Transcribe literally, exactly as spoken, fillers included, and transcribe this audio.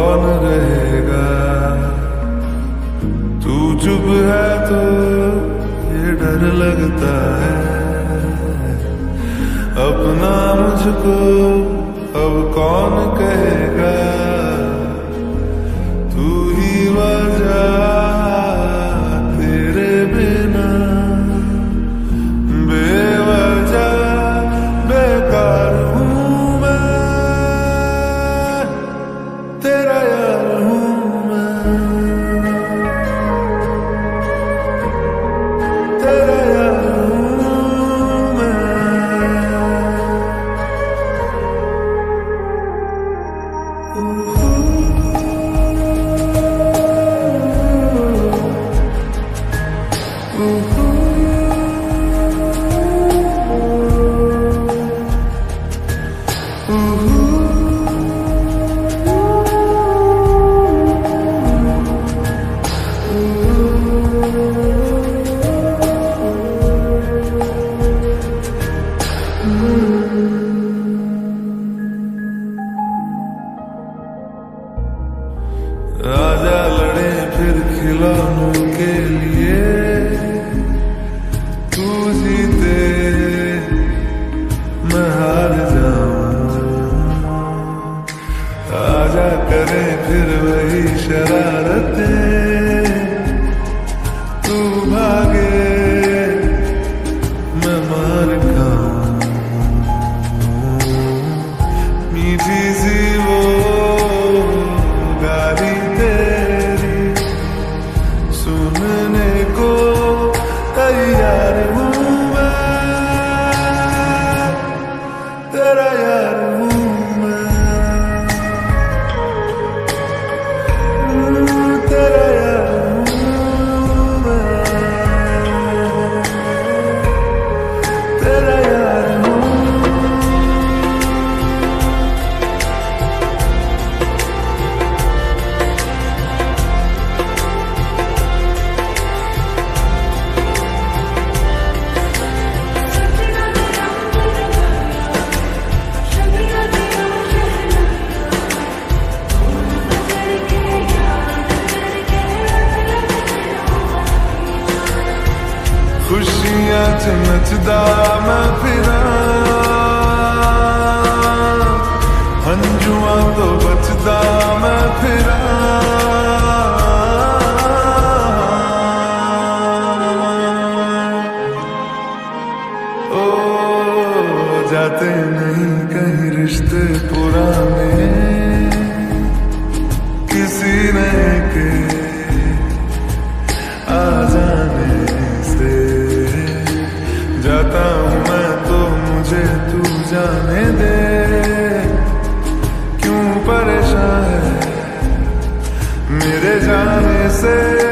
कौन रहेगा। तू चुप है तो ये डर लगता है, अपना मुझको अब कौन कहेगा। तू ही वजह, तेरे बिना बेवजह बेकार हूँ मैं, तेरा यार हूँ मैं, तेरा यार हूँ मैं। आजा लड़े फिर खिलौनों के लिए, तू जीते मैं हार जाऊं। आजा करे फिर वही शरारतें, तू भागे मैं मार खाऊं। मीठी सी वो गाली तेरी सुनने को तैयार हूँ मैं, तेरा यार हूँ मैं, तेरा यार हूँ मैं, तेरा यार हूँ। खुशियाँ च नचदा मैं फिरा, हंजुआं तो बचदा मैं फिरा। ओ जाते नहीं कहीं रिश्ते पुराने, किसी नए के आ जाने से जाता हूँ मैं तो मुझे तू जाने दे। क्यों परेशान है मेरे जाने से।